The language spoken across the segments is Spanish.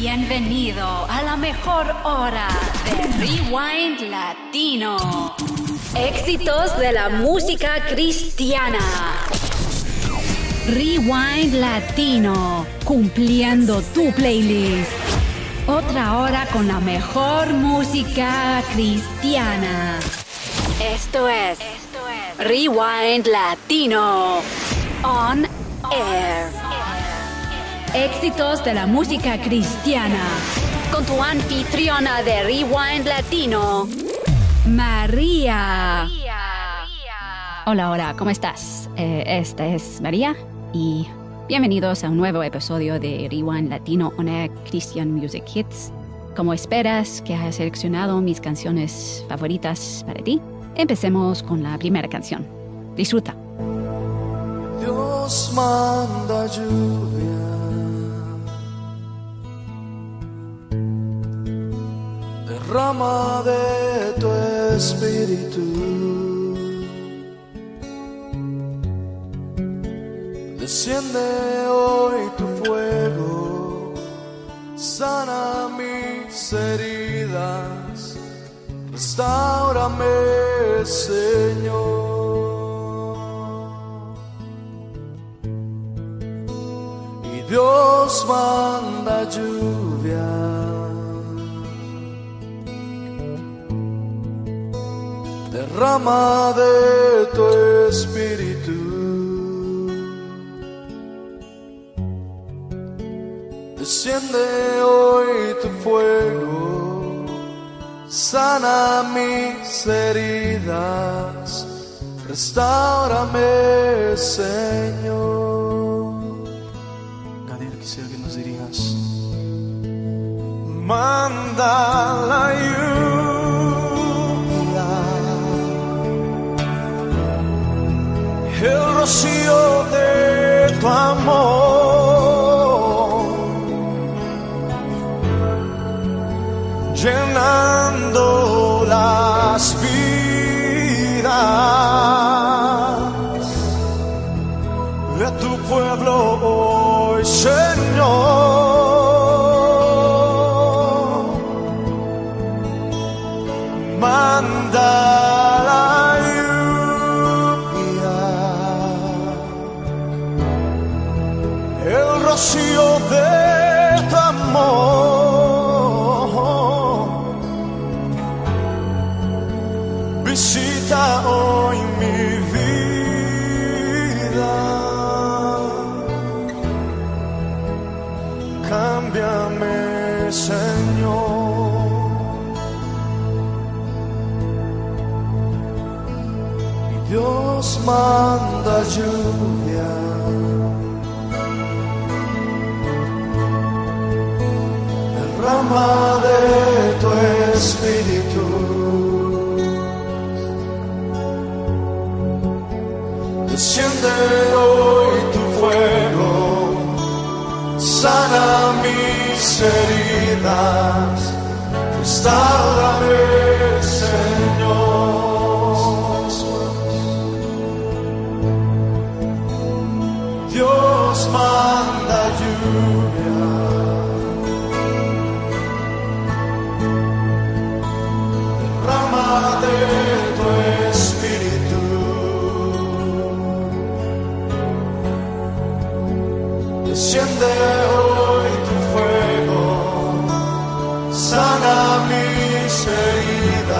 Bienvenido a la mejor hora de Rewind Latino. Éxitos de la música cristiana. Rewind Latino, cumpliendo tu playlist. Otra hora con la mejor música cristiana. Esto es Rewind Latino On Air. Éxitos de la música cristiana. Con tu anfitriona de Rewind Latino, María. Hola, hola, ¿cómo estás? Esta es María y bienvenidos a un nuevo episodio de Rewind Latino On Air Christian Music Hits. Como esperas que haya seleccionado mis canciones favoritas para ti, empecemos con la primera canción. Disfruta. Dios manda lluvia, derrama de tu espíritu, desciende hoy tu fuego, sana mis heridas, restáurame, Señor. Y Dios manda lluvia, derrama de tu espíritu, desciende hoy tu fuego, sana mis heridas, restáurame, Señor. Gadiel, quisiera que nos dirijas. Manda la lluvia, el rocío de tu amor, llenando las vidas de tu pueblo hoy, Señor. Manda la lluvia, el rocío de tu amor, visita hoy mi vida, cámbiame, Señor. Y Dios manda lluvia, derrama de tu espíritu, desciende hoy tu fuego, sana mis heridas, restáurame, Señor. Dios manda lluvia, derrama de tu espíritu, desciende hoy tu fuego, sana mis heridas,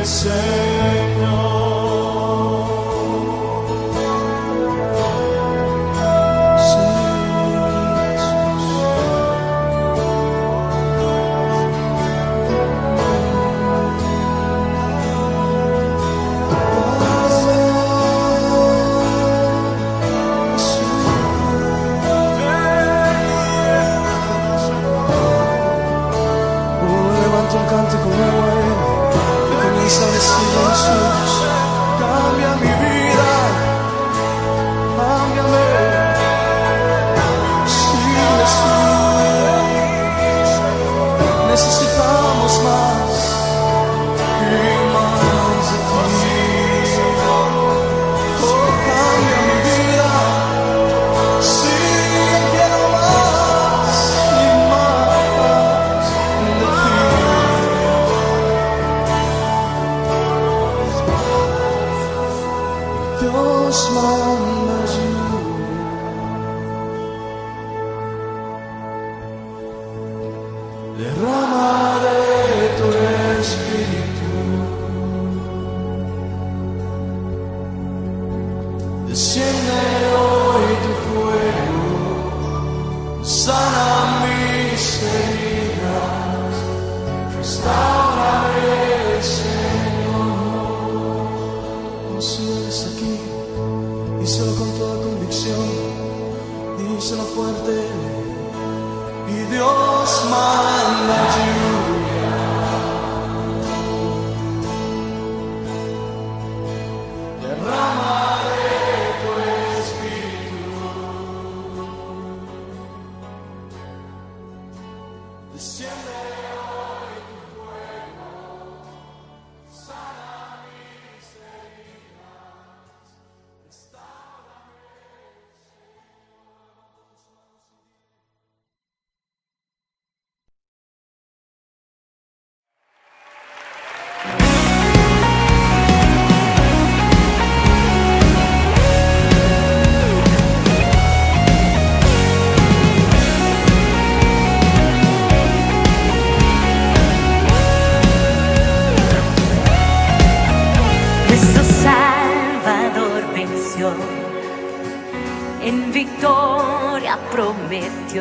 En victoria prometió,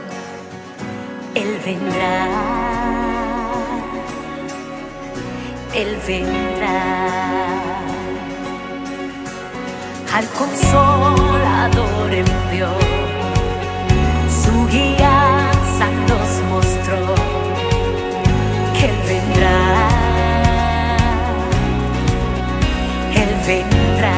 Él vendrá, Él vendrá. Al Consolador envió, su guianza nos mostró, que Él vendrá, Él vendrá.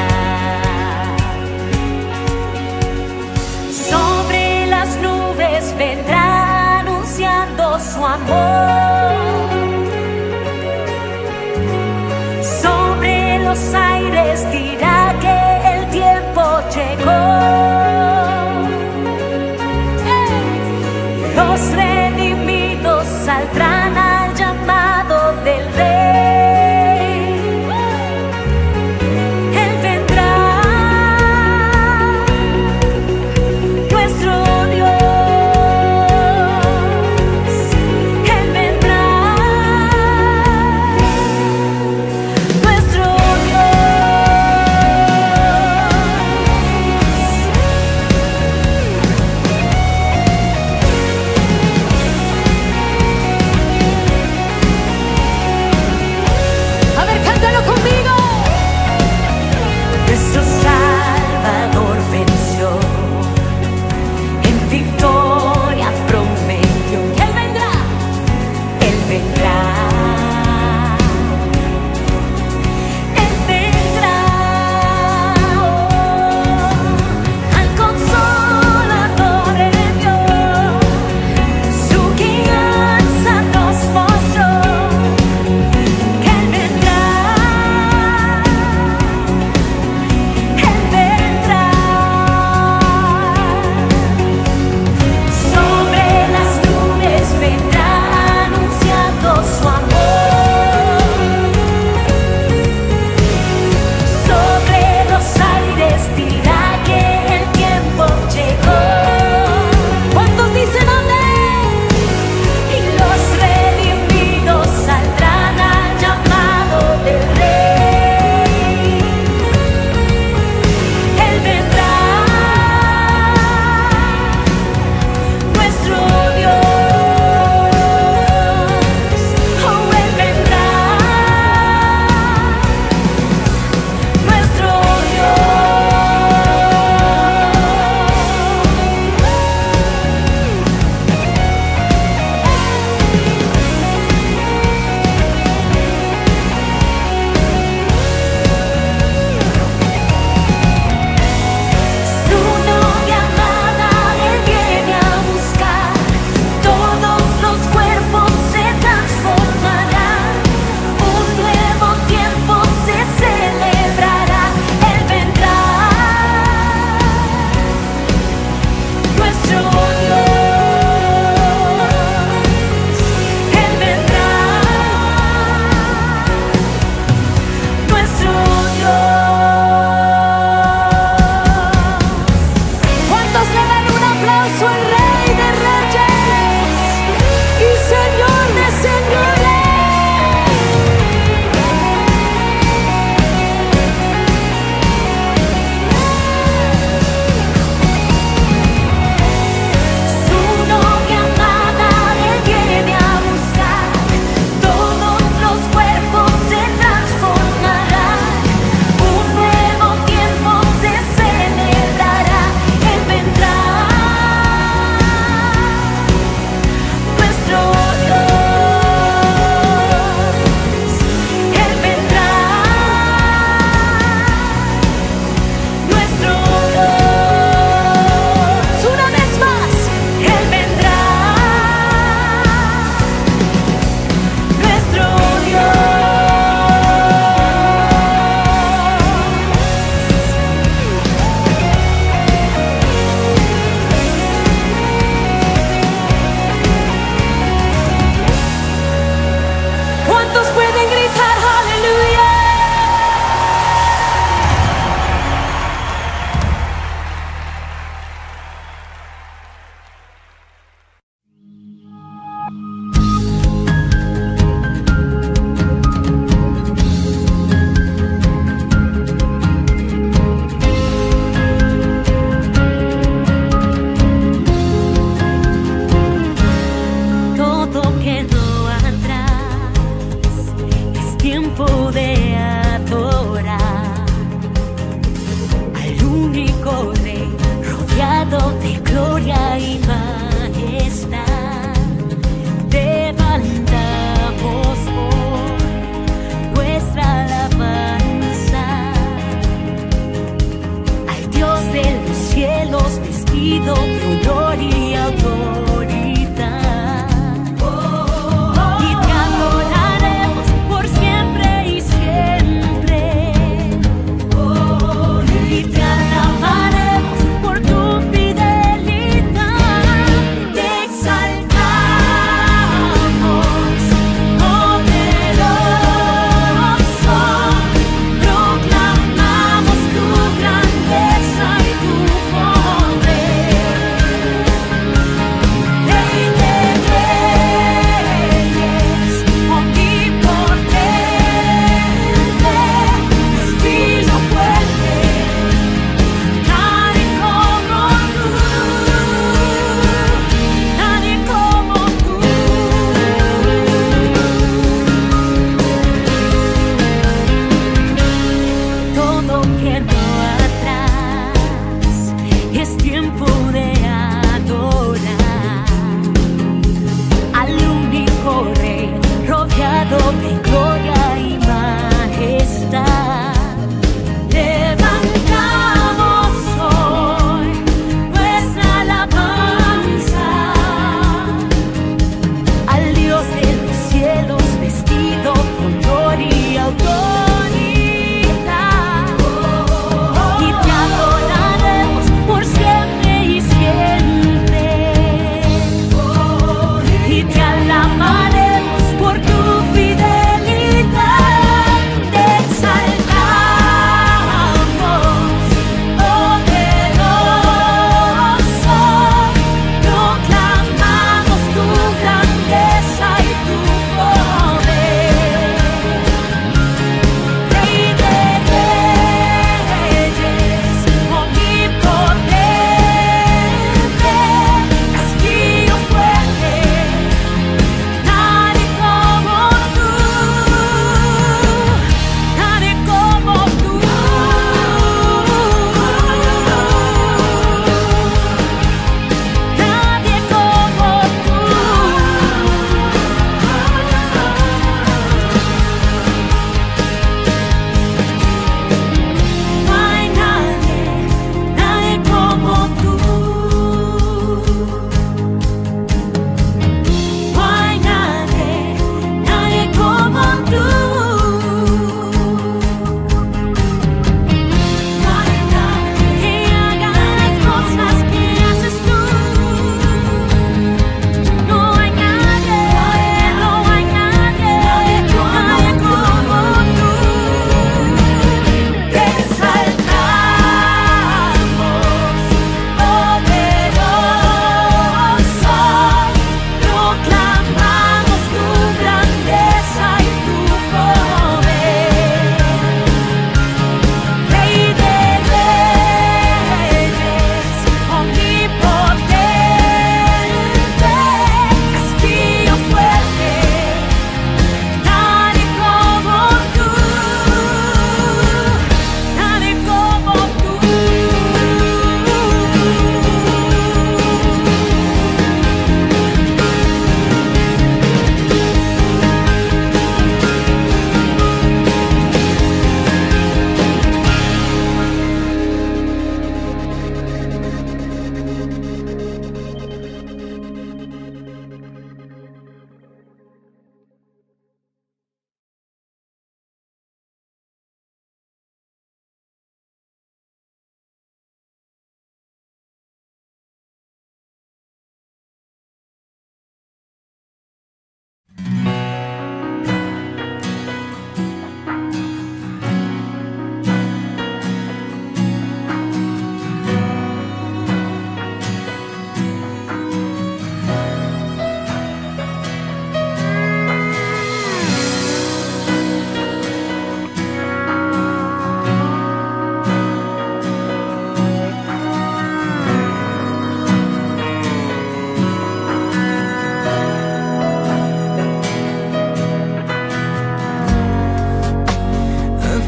Sobre las nubes vendrá anunciando su amor. Sobre los aires dirá que el tiempo llegó. Los redimidos saldrán al llamado del Rey. Él vendrá, nuestro Dios. Él vendrá, nuestro Dios.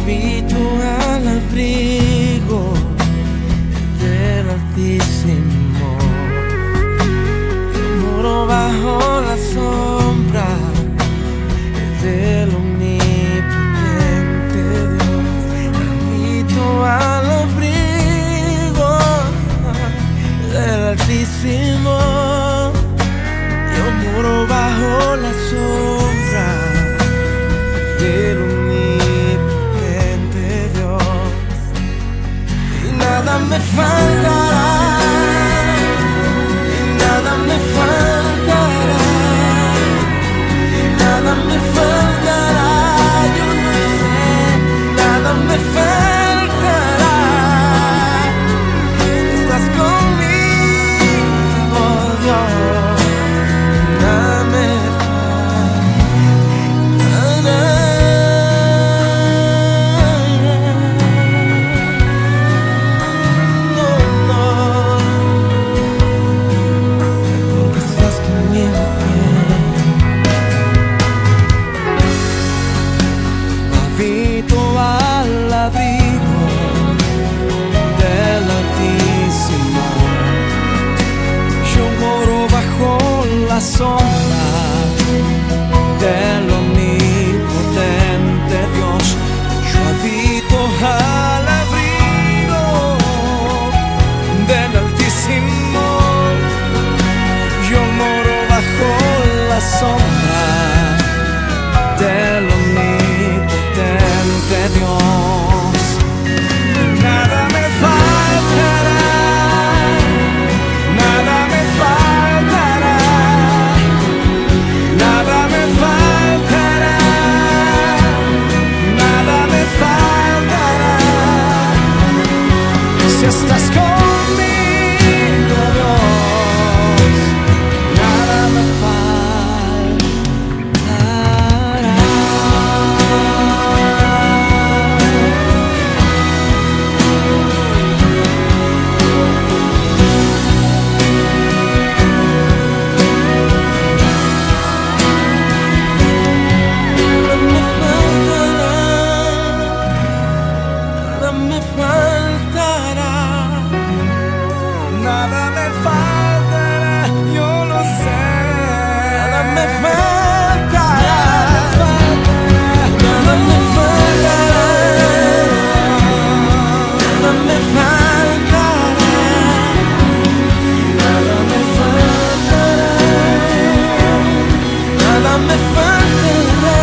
habito al abrigo del Altísimo. Yo moro bajo la sombra del omnipotente Dios. Habito al abrigo del Altísimo. Yo moro bajo la sombra del omnipotente Dios. Y nada me faltará, y nada me faltará, y nada me faltará, yo no sé, nada me faltará. Estás conmigo, Dios, nada me faltará. No, no, porque estás conmigo, habito al abrigo del Altísimo. Yo moro bajo la sombra del omnipotente Dios. Yo habito al abrigo del Altísimo. Yo moro bajo la sombra del omnipotente Dios. Nada me faltará, nada me faltará, nada me faltará, nada me faltará. Si estás conmigo, Dios, nada me faltará. Nada me faltará, nada me faltará, yo lo sé. Nada me faltará, nada me faltará, nada me faltará, nada me faltará, nada me faltará.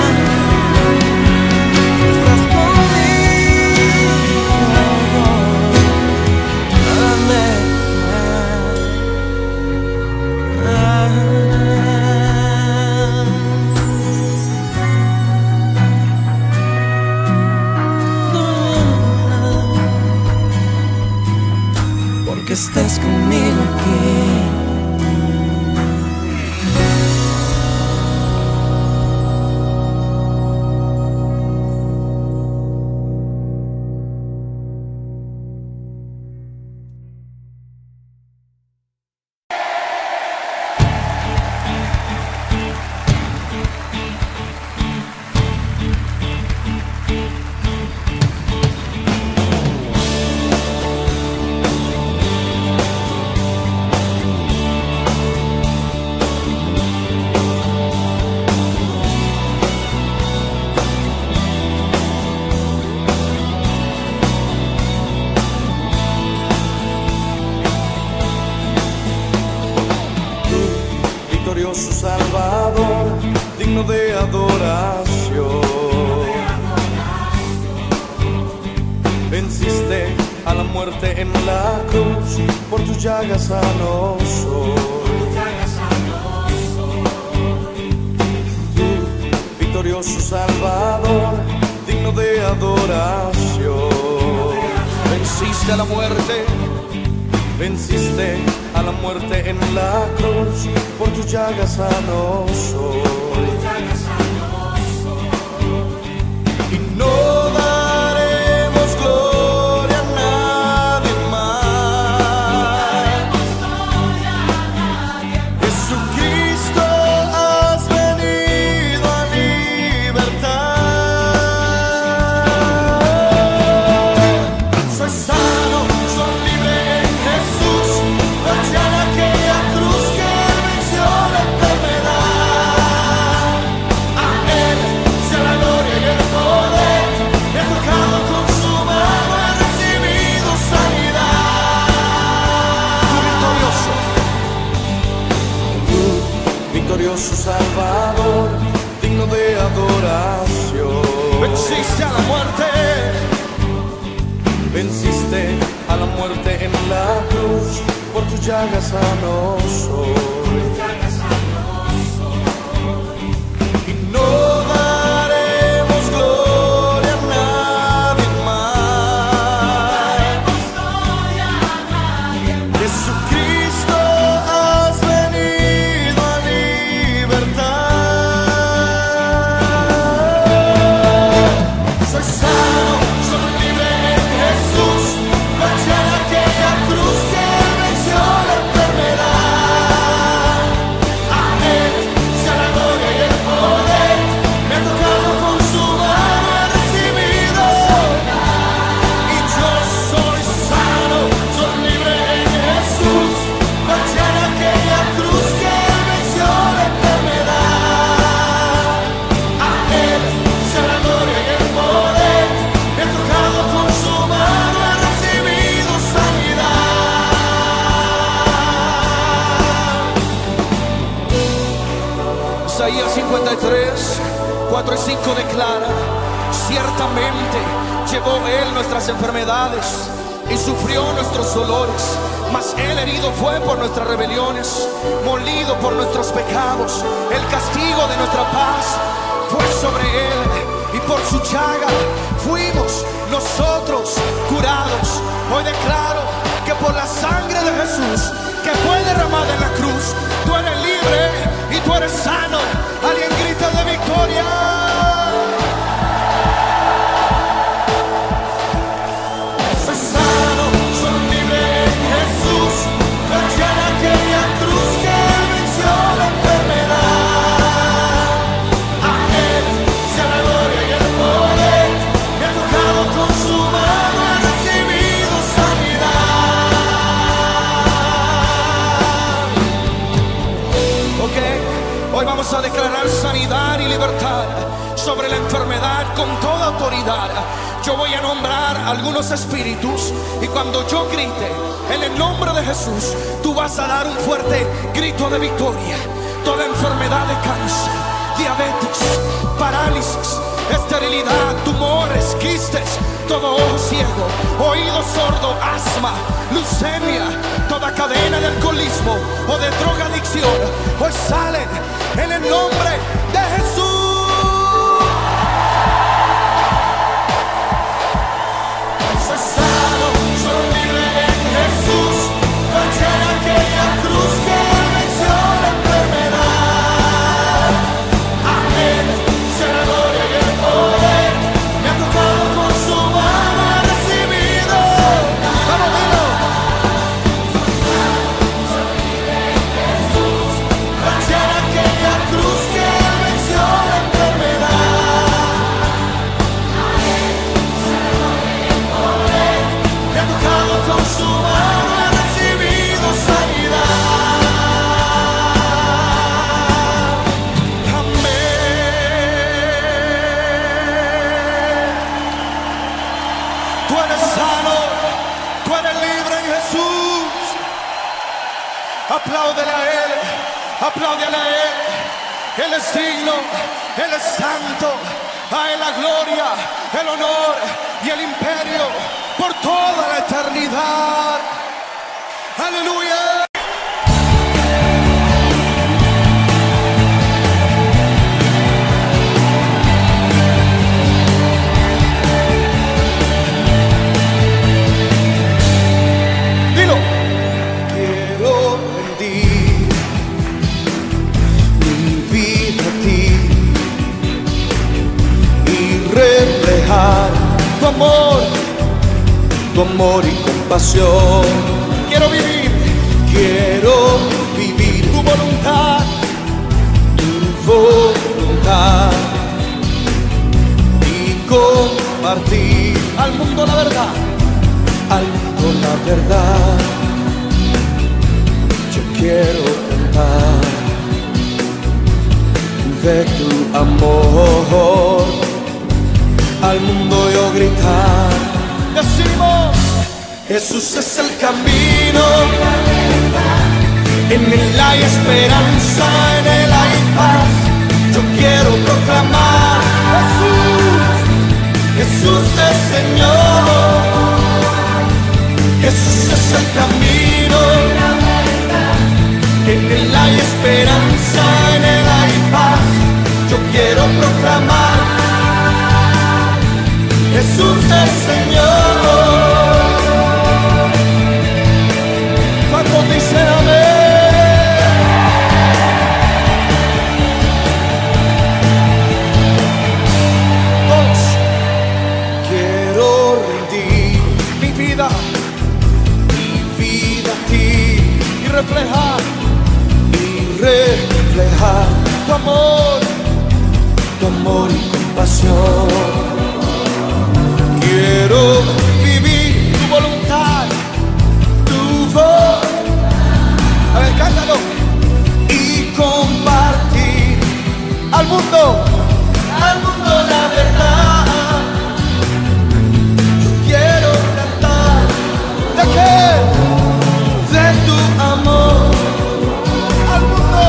Estás conmigo, nada me porque estás conmigo aquí. Victorioso Salvador, digno de adoración. Venciste a la muerte en la cruz, por tus llagas sano soy. Tú, victorioso Salvador, digno de adoración. Venciste a la muerte, venciste a la muerte en la cruz, por tus llagas sano soy. Y no daremos gloria a nadie más. Jesucristo, has venido a libertar. muerte en la cruz, por tus llagas sano soy. Y no daremos gloria a nadie más. Jesucristo, has venido a libertar. Soy sano, soy libre en Jesús. Marché en aquella cruz que venció la enfermedad. A Él sea la gloria y el poder. Me ha tocado con su mano, he recibido. Y yo soy sano, soy libre en Jesús. Marché en aquella cruz que venció la enfermedad. A Él sea la gloria y el poder. Me ha tocado con su mano, he recibido sanidad. Isaías 53, 4 y 5 declara: ciertamente llevó Él nuestras enfermedades y sufrió nuestros dolores, mas Él herido fue por nuestras rebeliones, molido por nuestros pecados. El castigo de nuestra paz fue sobre Él, y por su llaga fuimos nosotros curados. Hoy declaro que por la sangre de Jesús que fue derramada en la cruz, tú eres libre y tú eres sano. Alguien grita de victoria. Soy sano, soy libre en Jesús. Marché en aquella cruz que venció la enfermedad. A Él sea la gloria y el poder. Me ha tocado con su mano, he recibido sanidad. Ok, hoy vamos a declarar sanidad y libertad sobre la enfermedad con toda autoridad. Yo voy a nombrar algunos espíritus, y cuando yo grite en el nombre de Jesús, tú vas a dar un fuerte grito de victoria. Toda enfermedad de cáncer, diabetes, parálisis, esterilidad, tumores, quistes, todo ojo ciego, oído sordo, asma, leucemia, toda cadena de alcoholismo o de drogadicción, hoy salen en el nombre de Jesús. Soy sano, soy libre en Jesús. Marché en aquella cruz que venció la enfermedad. A Él sea la gloria y el poder. Me ha tocado con su mano, he recibido. Vamos, dilo. Marché en aquella cruz que venció la enfermedad. Me ha tocado con su mano, he recibido sanidad. Amén. Tú eres sano, tú eres libre en Jesús. Apláudele a Él, apláudele a Él. Él es digno, Él es santo. A Él la gloria, el honor y el imperio por toda la eternidad. Aleluya. Dilo. Quiero rendir mi vida a ti y reflejar tu amor y compasión. Quiero vivir tu voluntad y compartir al mundo la verdad, Yo quiero cantar de tu amor, al mundo yo gritar. Decimos: Jesús es el camino, en Él hay esperanza, en Él hay paz. Yo quiero proclamar: Jesús es Señor. Jesús el camino, en Él hay esperanza, en Él hay paz. Yo quiero proclamar, Jesús es Señor. ¿Cuántos dicen amén? Todos. Quiero rendir mi vida a ti y reflejar tu amor y compasión. Quiero vivir tu voluntad, tu voz. A ver, cántalo. Y compartir al mundo la verdad. Yo quiero cantar de qué, de tu amor al mundo.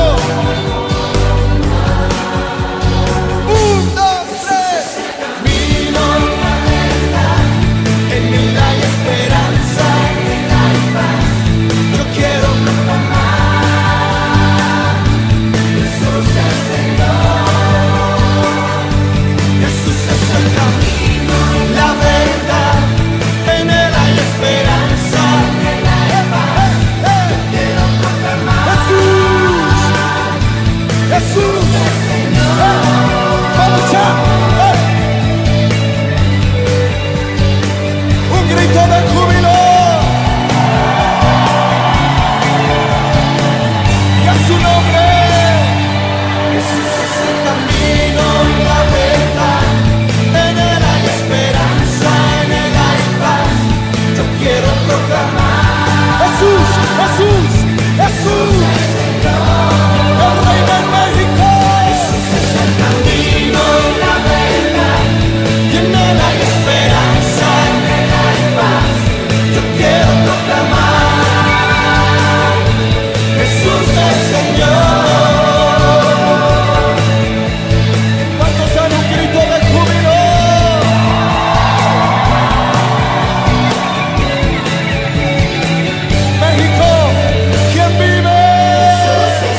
1, 2, 3. Vino en Él hay esperanza, yo quiero proclamar, Jesús es Señor. Jesús es el camino, la verdad, en Él hay esperanza, yo quiero proclamar, Jesús es Señor. Vamos ya. Un grito de júbilo y a su nombre. Jesús es el camino, la verdad, en Él hay esperanza, en Él hay paz. Yo quiero proclamar, Jesús, Jesús, Jesús, el Rey de México. Jesús es el camino, la verdad, y en Él hay esperanza, en Él hay paz. Yo quiero proclamar, Jesús es Señor. ¿Cuántos dan un grito de júbilo? México, ¿quién vive? Jesús es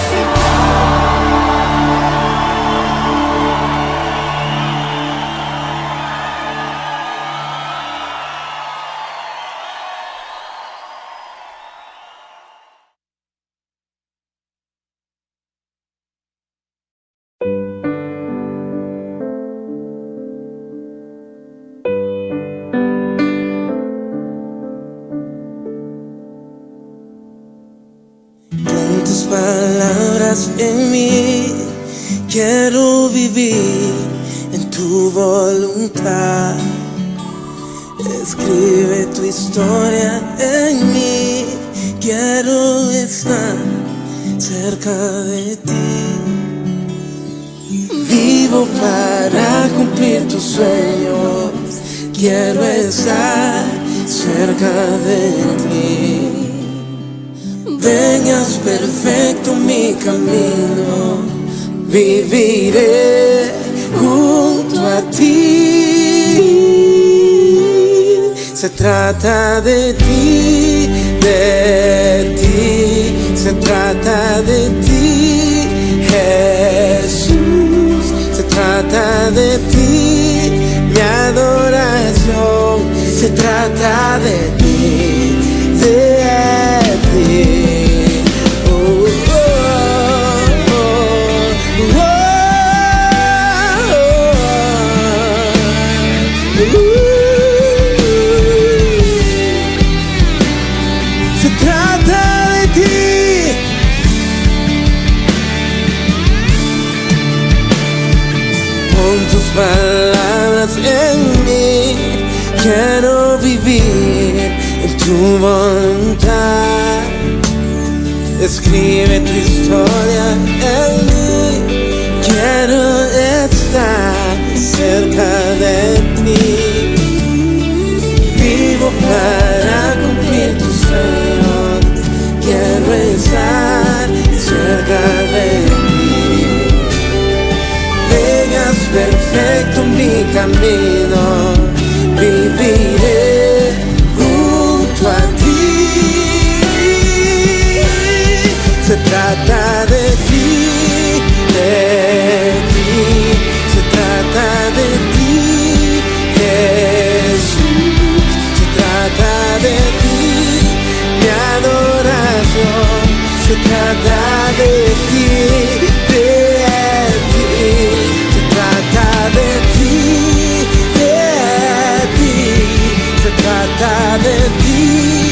Con tus palabras en mí, quiero vivir en tu voluntad. Escribe tu historia en mí, quiero estar cerca de ti. Vivo para cumplir tus sueños, quiero estar cerca de ti. Vengas perfecto mi camino, viviré junto a ti. Se trata de ti, se trata de ti, Jesús. Se trata de ti, mi adoración. Se trata de ti, de ti. Se trata de ti. Pon tus palabras en mí, quiero vivir en tu voluntad. Escribe tu historia en mí, quiero estar cerca de ti. Vivo para cumplir tus sueños, quiero estar cerca de ti. Vengas perfecto mi camino, viviré junto a ti. se trata de ti, de ti, se trata de ti, se trata de ti,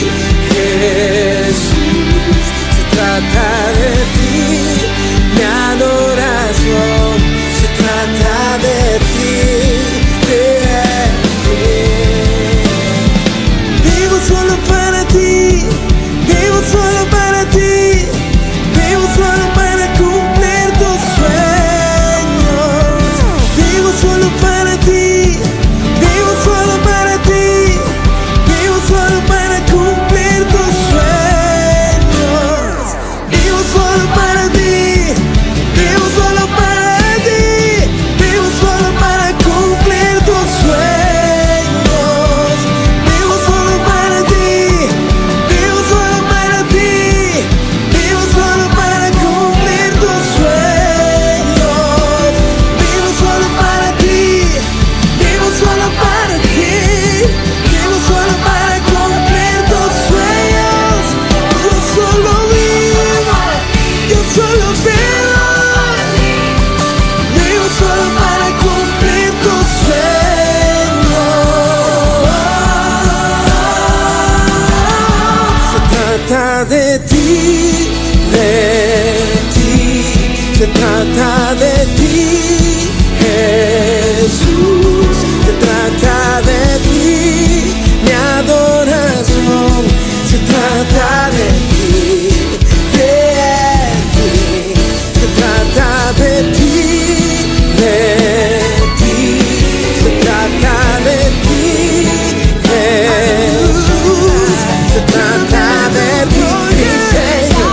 Jesús, se trata de ti, mi adoración, se trata de ti, vivo solo para ti, vivo solo para ti, vivo solo para cumplir tus sueños, vivo solo para ti, vivo solo para ti, vivo solo para cumplir tus sueños, vivo solo para ti, vivo solo para ti, vivo solo para cumplir tus sueños, vivo solo para ti, vivo solo para ti, vivo solo para cumplir tus sueños, vivo solo para ti, vivo solo para ti, vivo solo para cumplir tus sueños, yo solo vivo, yo solo vivo, vivo solo para cumplir tus sueños, se trata de ti, se trata de ti, Jesús, se trata de ti, mi adoración, se trata de ti, se trata de ti, se trata de ti, Jesús, se trata de ti, mi Señor.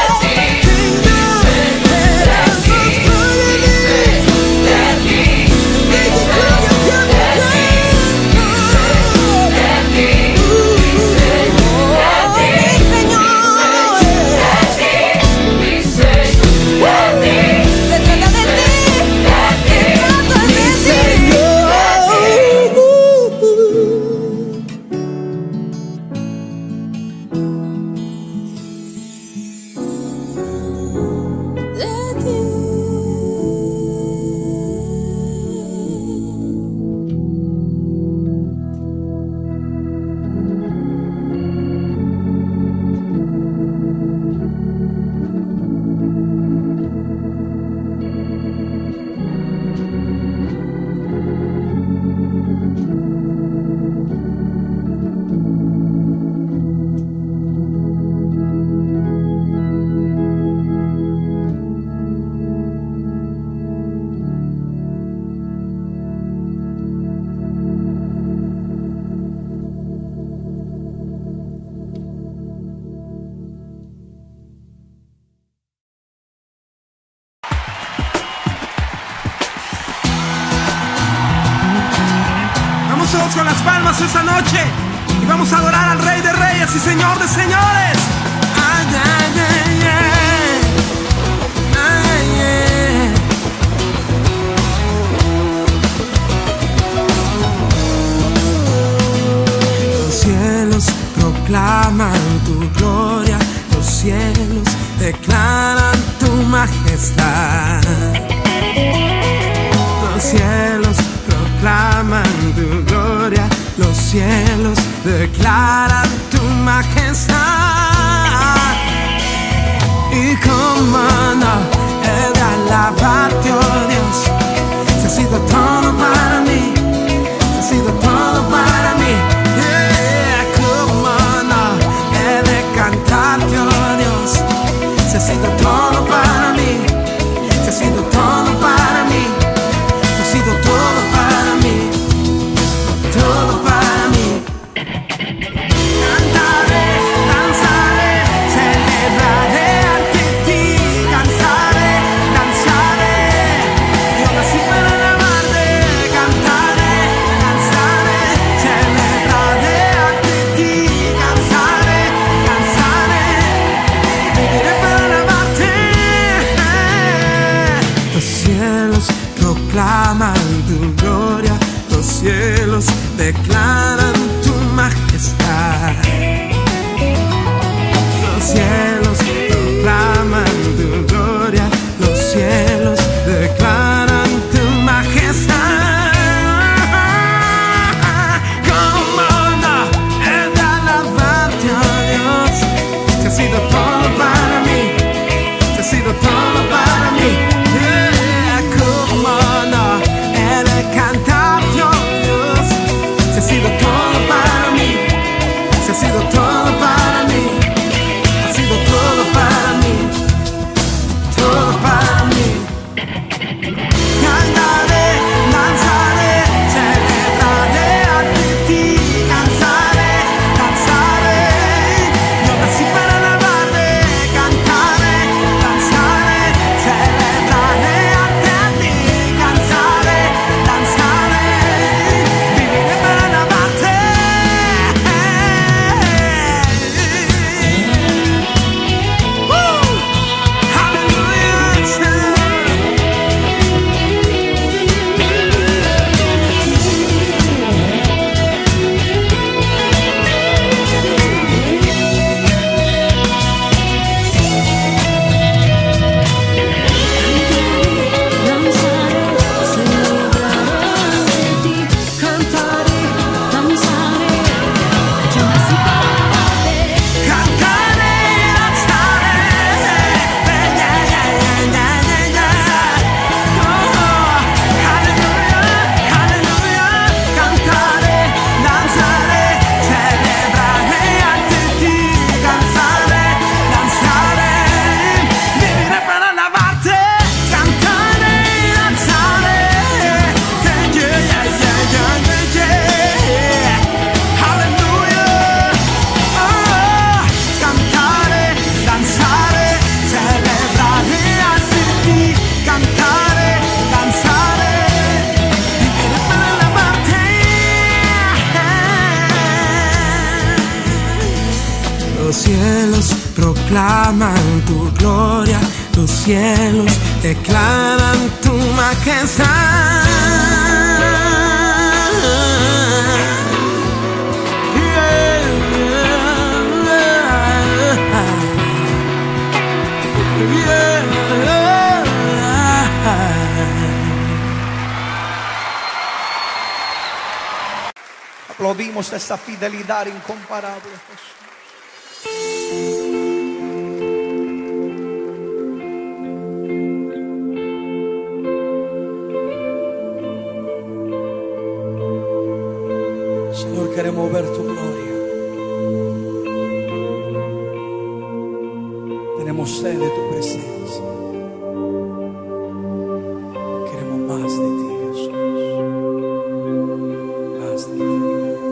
Todos con las palmas esta noche y vamos a adorar al Rey de Reyes y Señor de Señores. Ay, ay, ay, ay, ay, ay. Los cielos proclaman tu gloria, los cielos declaran tu majestad. Los cielos proclaman tu gloria, los cielos declaran tu majestad. Y como no he de alabarte, oh Dios, si has sido todo para mí, si has sido todo para mí. Como no he de cantarte, oh Dios, si has sido todo para mí, si has sido todo para mí, si has sido todo para mí, todo para mí. Cantaré, danzaré, celebraré ante ti, danzaré, danzaré. Yo nací para alabarte, cantaré, danzaré, celebraré ante ti, danzaré, danzaré. Viviré para alabarte. Los cielos proclaman tu gloria, los cielos declaran tu majestad. Los cielos proclaman Los cielos proclaman tu gloria, los cielos declaran tu majestad. Aplaudimos esa fidelidad incomparable, Jesús. Señor, queremos ver tu gloria. Tenemos sed de tu presencia. Queremos más de ti, Jesús. Más de ti.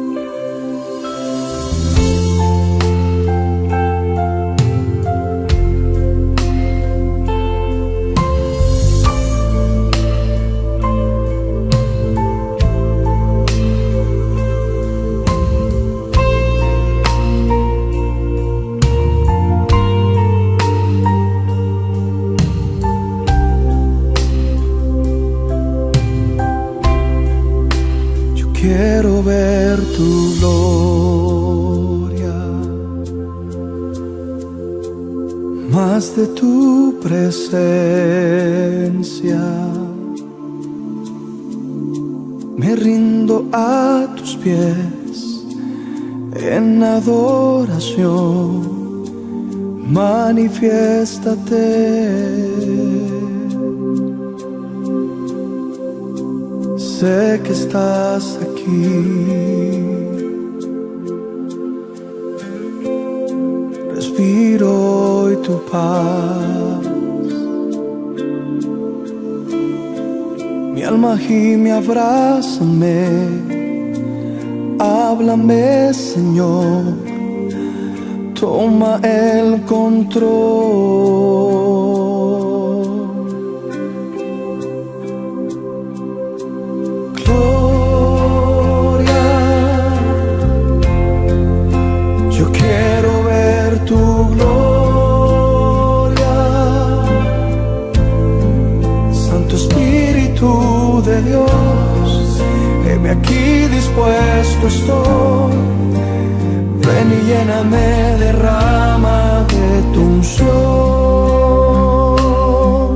Quiero ver tu gloria, más de tu presencia. Me rindo a tus pies en adoración, manifiéstate. Sé que estás aquí, respiro hoy tu paz. Mi alma gime, abrázame, háblame, Señor, toma el control. De Dios, heme aquí dispuesto estoy. Ven y lléname, derrama de tu unción.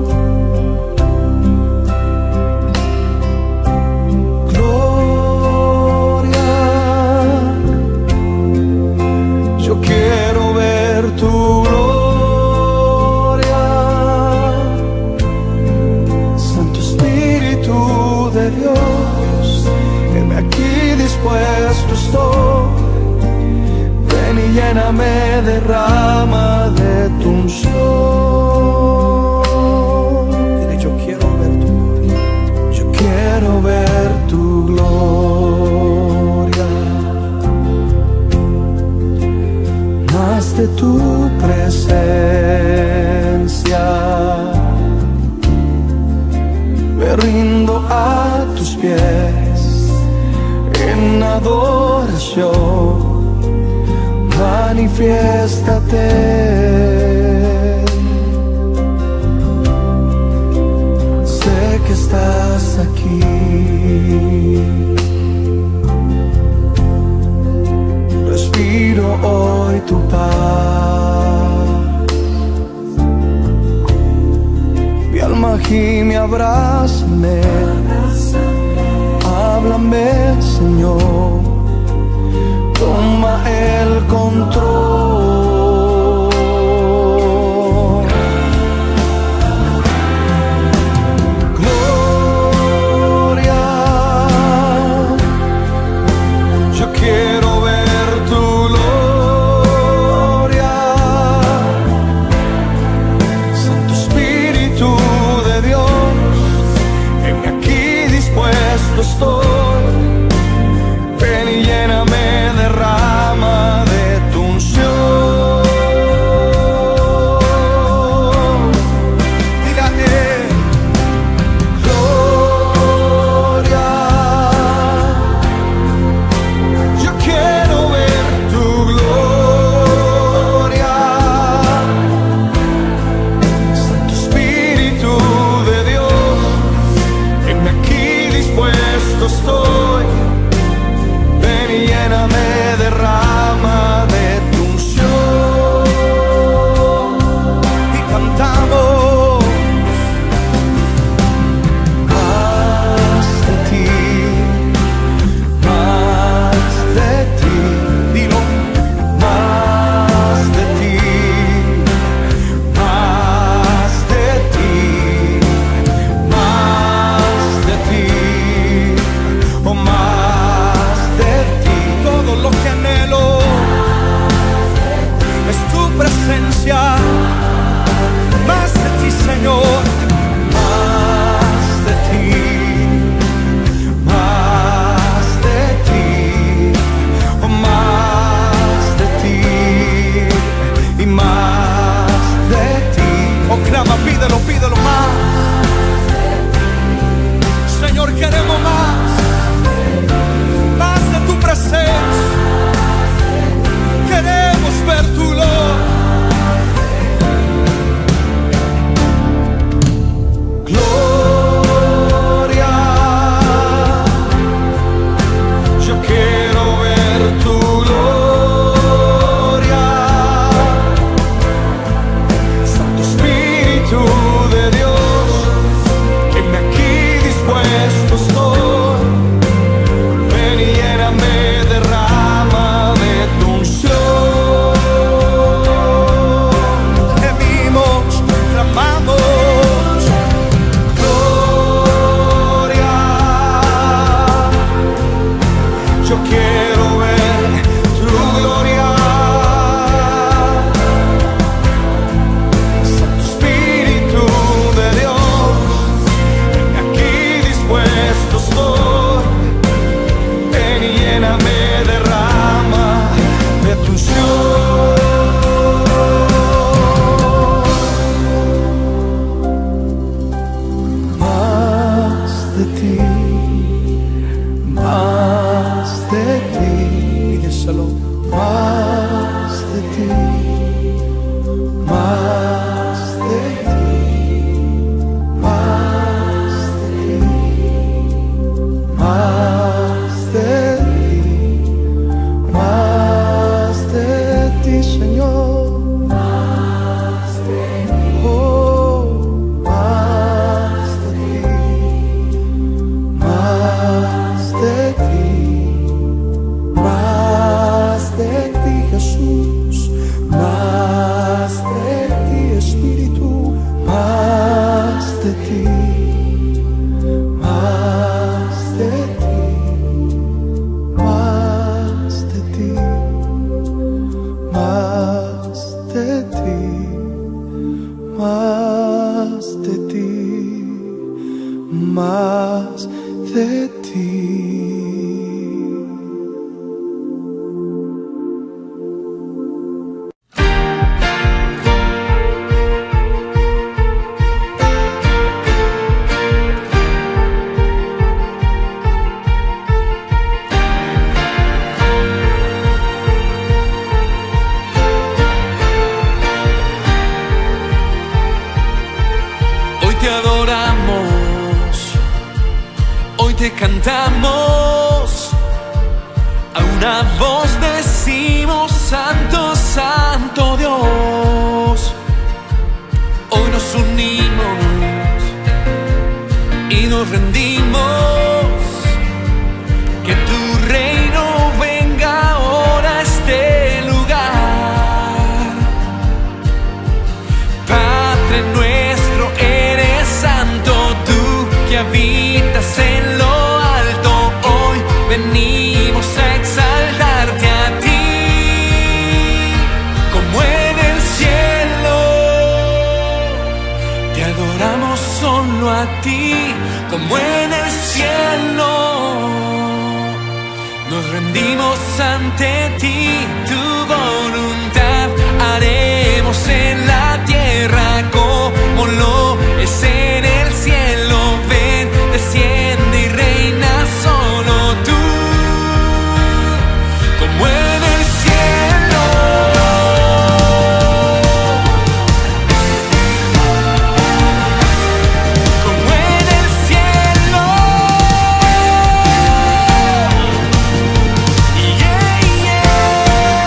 Gloria, yo quiero ver tu gloria. De Dios, heme aquí dispuesto estoy. Ven y lléname, derrama de tu unción. Dile, yo quiero ver tu gloria. Yo quiero ver tu gloria, más de tu presencia. Me rindo a tus pies en adoración, manifiéstate. Sé que estás aquí, respiro hoy tu paz. Mi alma gime, abrázame, háblame, Señor, toma el control. Gloria, yo quiero ver tu gloria. Santo Espíritu de Dios, heme aquí dispuesto estoy. Ven díselo. Más de ti, más de ti, más de ti, más de ti, más de ti, Señor. Más de ti, oh, más de ti, más de ti, más de ti, Jesús, más de ti, Espíritu, más de ti, más de ti, más de ti, más de ti, más de ti, más de ti. Hoy te adoramos, hoy te cantamos, a una voz decimos Santo, Santo Dios. Hoy nos unimos y nos rendimos, que tu reino venga ahora a este lugar. Padre nuestro, eres santo, tú que habitas en lo alto. Hoy venimos a exaltarte a ti, como en el cielo. Te adoramos solo a ti, como en el cielo. Nos rendimos ante ti, tu voluntad haremos en la tierra como lo es en el cielo. Ven, desciende y reina solo tú, como en el cielo. Como en el cielo. Yeah, yeah.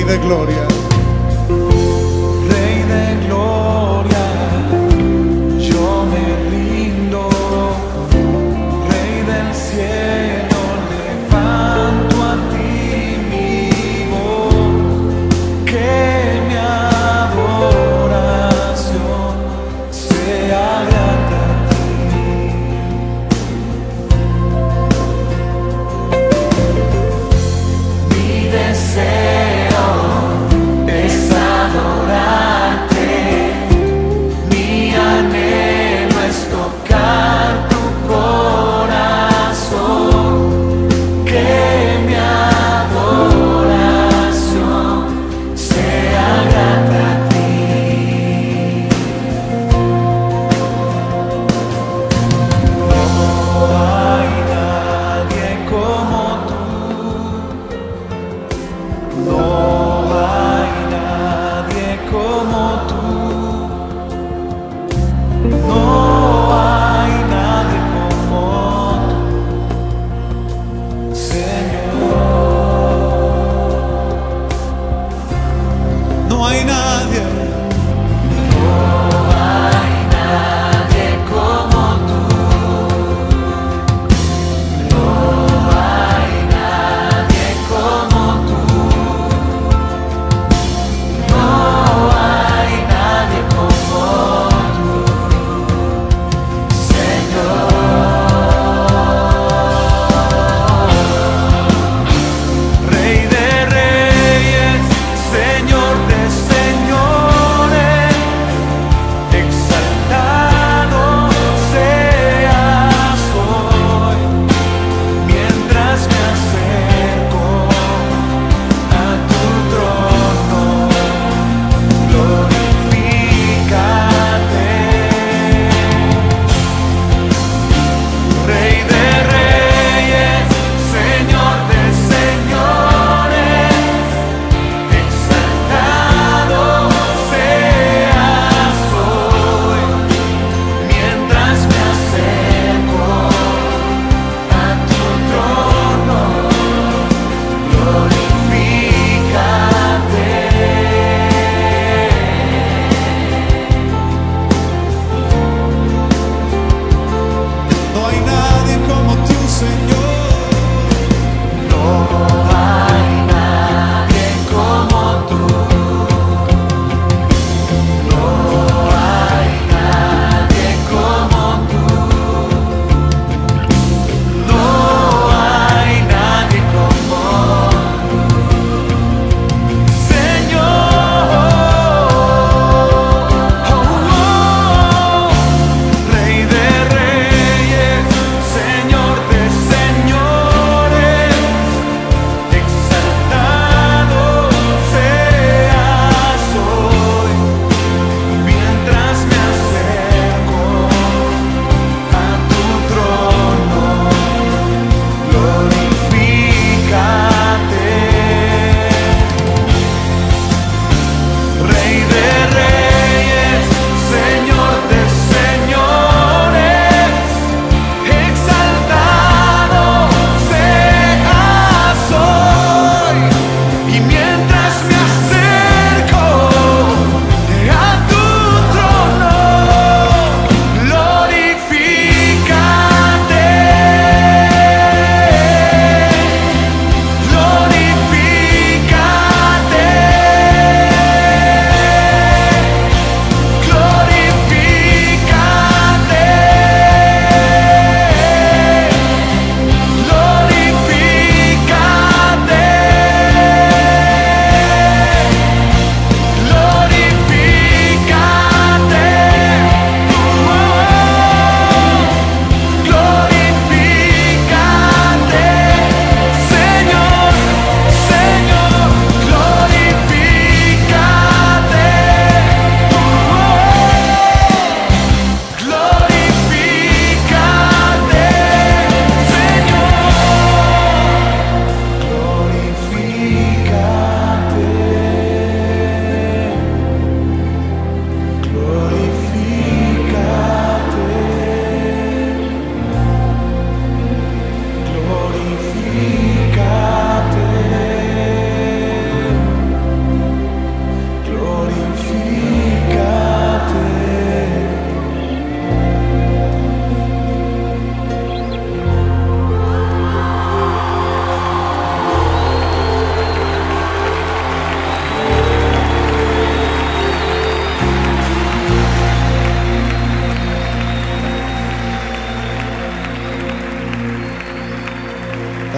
de gloria. Rey de gloria, yo me rindo. Rey del cielo, levanto a ti mi voz, que mi adoración sea grande a ti. Mi deseo es adorarte, mi anhelo es tocar tu corazón, que mi adoración sea grande a ti. No hay nadie como tú. No hay nadie como tú. No hay nadie como tú, Señor. No hay nadie. No hay nadie como tú. No hay nadie como tú. No hay nadie como tú, Señor. Rey de reyes, Señor de señores.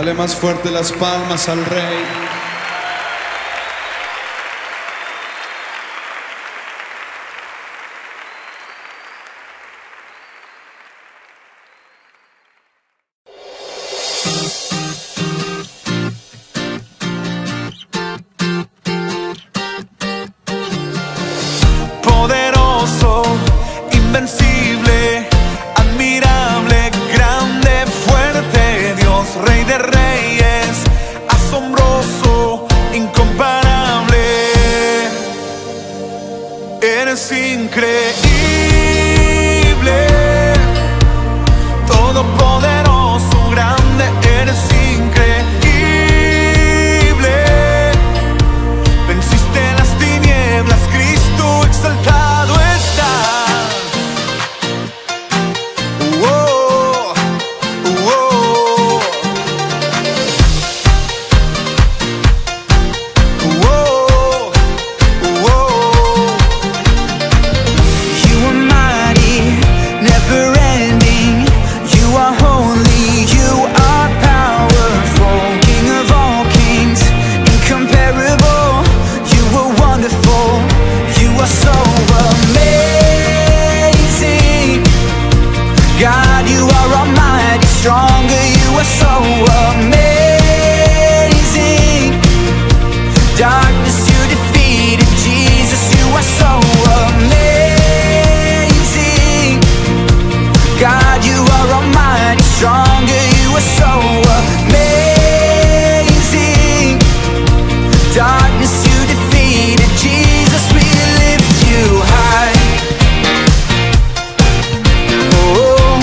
Dale más fuerte las palmas al Rey. Poderoso, invencible, admirable, grande, fuerte, Dios, Rey de reyes, asombroso, incomparable. Eres increíble, todopoderoso, grande, eres increíble. Venciste las tinieblas, Cristo exaltado estás. Oh, oh, oh, oh. You are mighty, never ending. You are holy, you are powerful. King of all kings, incomparable. You are wonderful, you are so amazing. God, you are almighty, stronger, you are so amazing. Darkness you defeated, Jesus, you are so amazing. God, you are almighty, stronger, you are so amazing. Darkness you defeated, Jesus, we lift you high. Oh,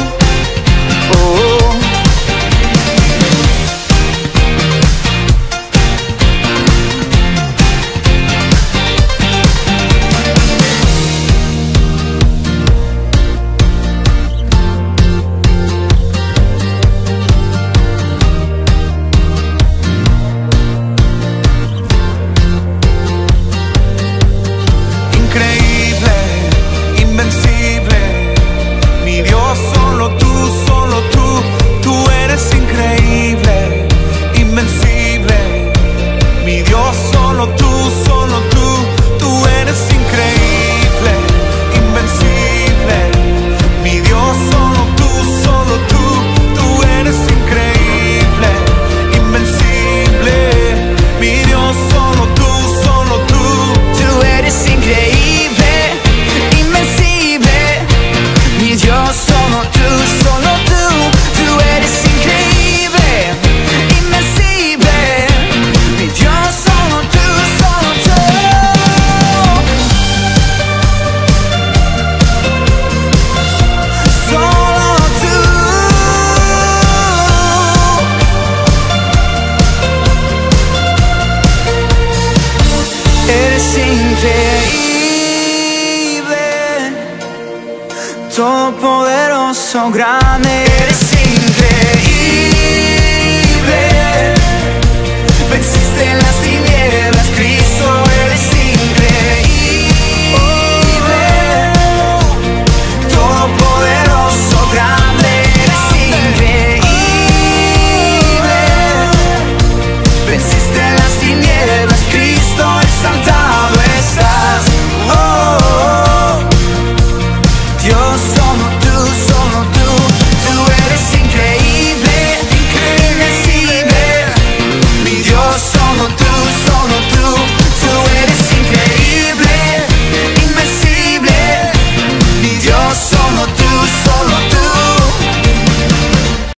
oh. Increíble, invencible, mi Dios, solo tú, tú eres increíble, invencible, mi Dios, solo tú, tú eres increíble, invencible, mi Dios, solo tú, tú eres increíble, invencible, mi Dios, solo tú, Tú eres increíble, invencible. Mi Dios, solo tú, tú eres increíble, invencible. Mi Dios, solo tú, solo tú. Solo tú. Eres increíble, todopoderoso, grande. Eres increíble.